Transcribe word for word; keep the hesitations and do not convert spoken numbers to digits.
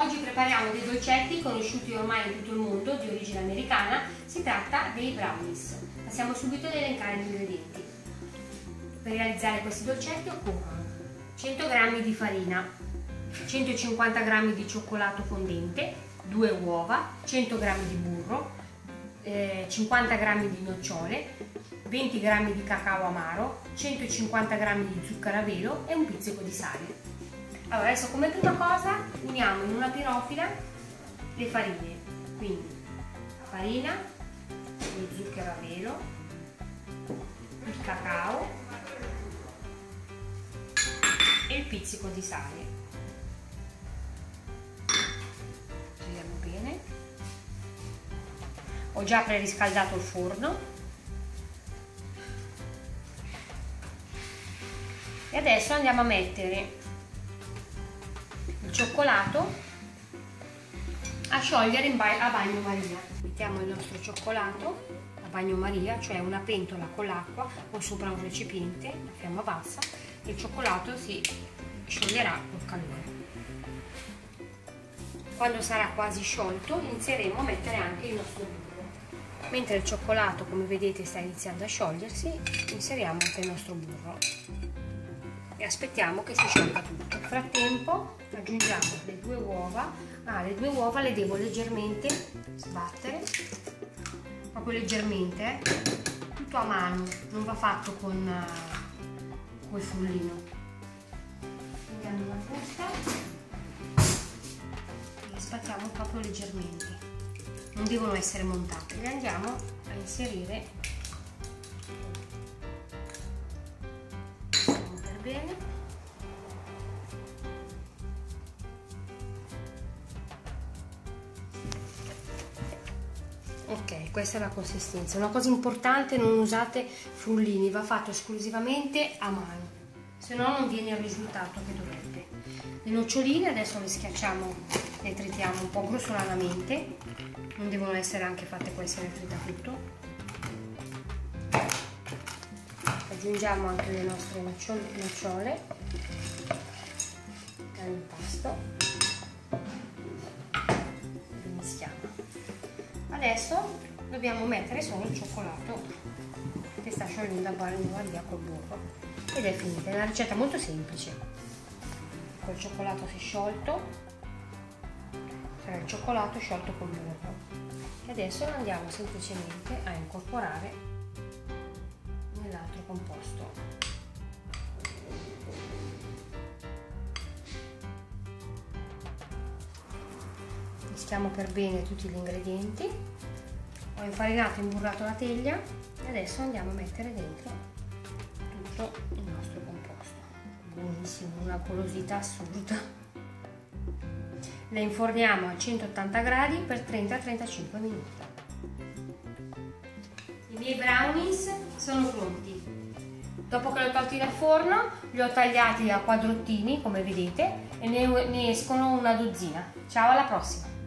oggi prepariamo dei dolcetti conosciuti ormai in tutto il mondo, di origine americana. Si tratta dei brownies. Passiamo subito ad elencare gli ingredienti. Per realizzare questi dolcetti occorrono cento grammi di farina, centocinquanta grammi di cioccolato fondente, due uova, cento grammi di burro, eh, cinquanta grammi di nocciole, venti grammi di cacao amaro, centocinquanta grammi di zucchero a velo e un pizzico di sale. Allora, adesso come prima cosa uniamo in una pirofila le farine, quindi farina, lo zucchero a velo, il cacao e il pizzico di sale. Giriamo bene. Ho già preriscaldato il forno e adesso andiamo a mettere il cioccolato a sciogliere in ba- a bagnomaria. Mettiamo il nostro cioccolato a bagnomaria, cioè una pentola con l'acqua o sopra un recipiente a fiamma bassa, e il cioccolato si scioglierà col calore. Quando sarà quasi sciolto inizieremo a mettere anche il nostro burro. Mentre il cioccolato, come vedete, sta iniziando a sciogliersi, inseriamo anche il nostro burro e aspettiamo che si sciolga tutto. Nel frattempo aggiungiamo le due uova. Ah, le due uova le devo leggermente sbattere, proprio leggermente, eh? Tutto a mano, non va fatto con uh, col frullino. Prendiamo una frusta e le sbattiamo proprio leggermente, non devono essere montate. Le andiamo a inserire per bene. Ok, questa è la consistenza. Una cosa importante: non usate frullini, va fatto esclusivamente a mano, se no non viene il risultato che dovrebbe. Le noccioline adesso le schiacciamo, le tritiamo un po' grossolanamente, non devono essere anche fatte queste nel tritafrutto. Aggiungiamo anche le nostre nocciole all'impasto. Adesso dobbiamo mettere solo il cioccolato che sta sciogliendo a bagnomaria col burro ed è finita. È una ricetta molto semplice. Col cioccolato si è sciolto, sarà il cioccolato sciolto col burro, e adesso lo andiamo semplicemente a incorporare nell'altro composto. Mischiamo per bene tutti gli ingredienti. Ho infarinato e imburrato la teglia e adesso andiamo a mettere dentro tutto il nostro composto. Buonissimo, una golosità assurda. Le inforniamo a centottanta gradi per trenta trentacinque minuti. I miei brownies sono pronti. Dopo che li ho tolti dal forno, li ho tagliati a quadrottini, come vedete, e ne, ne escono una dozzina. Ciao, alla prossima!